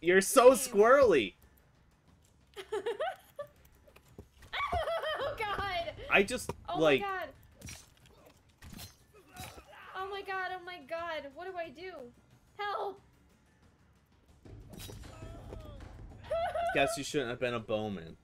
You're so squirrely. Oh god! I just Oh like. my god! Oh my god! Oh my god! What do I do? Help! Guess you shouldn't have been a bowman.